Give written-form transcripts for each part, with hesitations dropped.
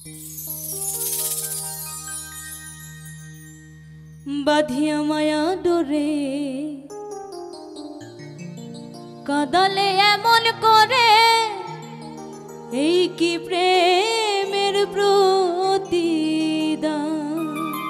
বাঁধিয়া মায়া ডোরে কাঁদালে এমন করে, এই কি প্রেমের প্রতিদান।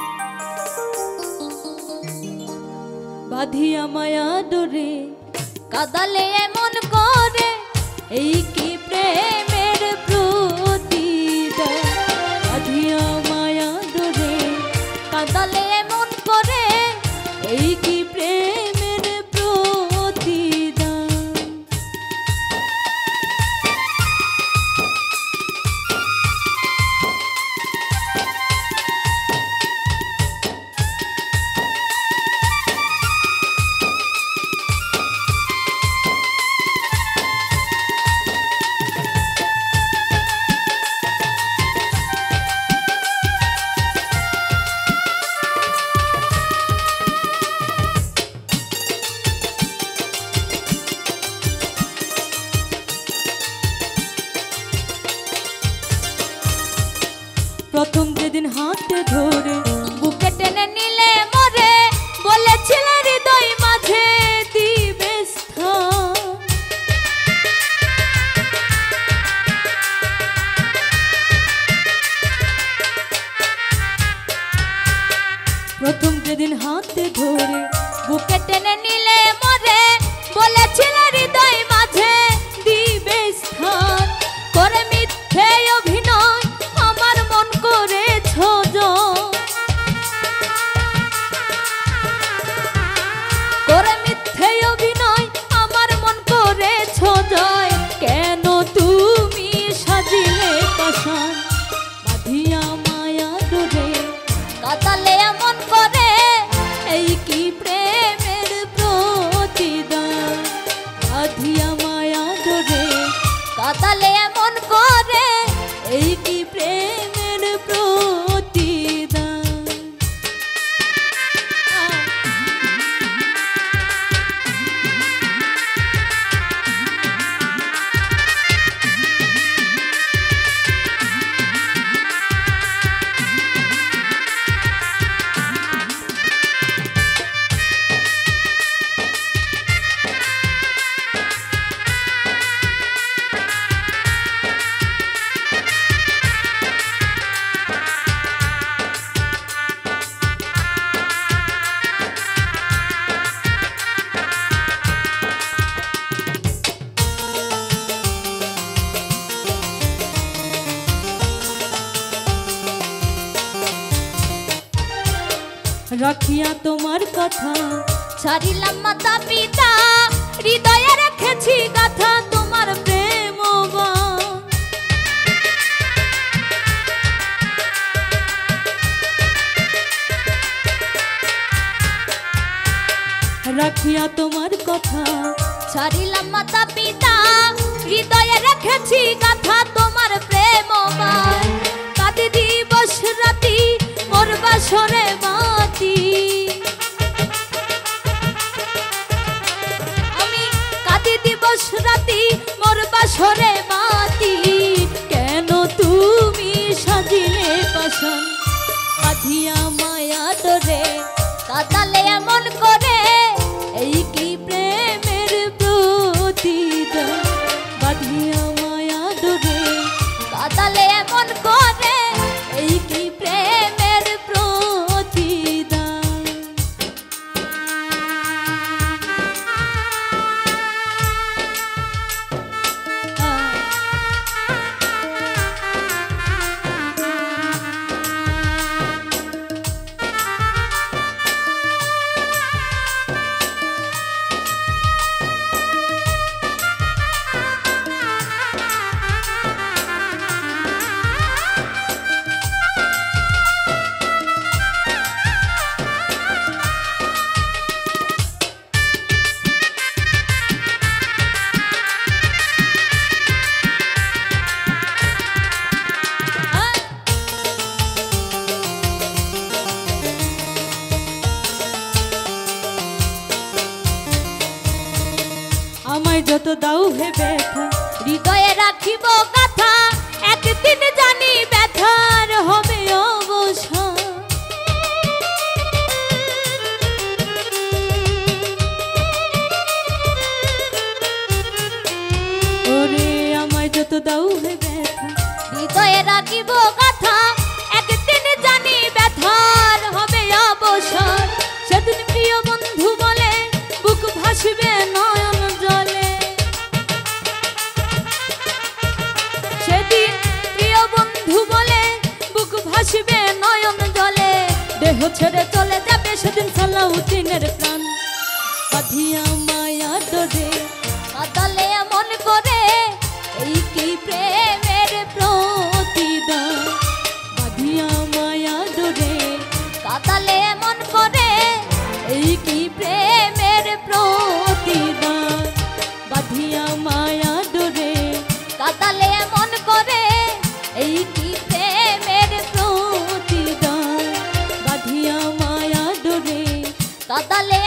বাঁধিয়া মায়া ডোরে কাঁদালে এমন করে, এই কি প্রেমের প্রতিদান। বাঁধিয়া মায়া ডোরে কাঁদালে এমন করে, এই কি প্রেমের প্রতিদান। প্রথম যেদিন হাতে ধরে বুকে টেনে নিলে মরে, বলেছিল হৃদয় মাঝে দিবে স্থান। প্রথম যেদিন হাতে ধরে বুকে টেনে নিলে মরে, বলেছিল হৃদয় মাঝে দিবে স্থান। করে মিথ্যে অভিনয় আমার মন করেছ জয়, করে মিথ্যে অভিনয় আমার মন করেছ জয়। কেন তুমি সাজিলে পাষাণ, বাঁধিয়া মায়া ডোরে কাঁদালে এমন করে, এই কি প্রেমের প্রতিদান। বাঁধিয়া মায়া ডোরে কাঁদালে এমন করে, এই কি প্রেমের প্রতিদান। রাখিয়া তোমার কথা ছাড়িলাম মাতা পিতা, হৃদয়ে রেখেছি গাথা তোমার প্রেম। রাখিয়া তোমার কথা ছাড়িলাম মাতা পিতা, হৃদয়ে রেখেছি গাথা তোমার প্রেম। কাঁদি দিবস রাতি মোর বাসরে বাতি, আমি কাঁদি দিবস রাতি মোর বাসরে বাতি। কেন তুমি সাজিলে পাষাণ, বাঁধিয়া মায়া ডোরে কাঁদালে এমন করে, এই কি প্রেমের প্রতিদান। বাঁধিয়া মায়া ডোরে কাঁদালে এমন করে, এই কি প্রেমের প্রতিদান। আমায় যত দাও হে ব্যথা, হৃদয়ে রাখিব কথা, একদিন জানি ব্যথা। হে ব্যথা হৃদয়ে রাখিব কথা একদিন জানি ব্যথার হবে অবসর সেদিন প্রিয় বন্ধু বলে বুক ভাসবে নয়ন জলে সেদিন প্রিয় বন্ধু বলে বুক ভাসবে নয়ন জলে দেহ ছেড়ে চলে যাবে সেদিন সালাউদ্দিনের প্রাণ বাঁধিয়া মায়া ডোরে কাঁদালে এমন করে এই কি প্রেমের প্রতিদান বাঁধিয়া মায়া ডোরে কাঁদালে এমন করে এই কি প্রেমের প্রতিদান বাঁধিয়া মায়া ডোরে কাঁদালে এমন করে এই কি প্রেমের প্রতিদান বাঁধিয়া মায়া ডোরে কাঁদালে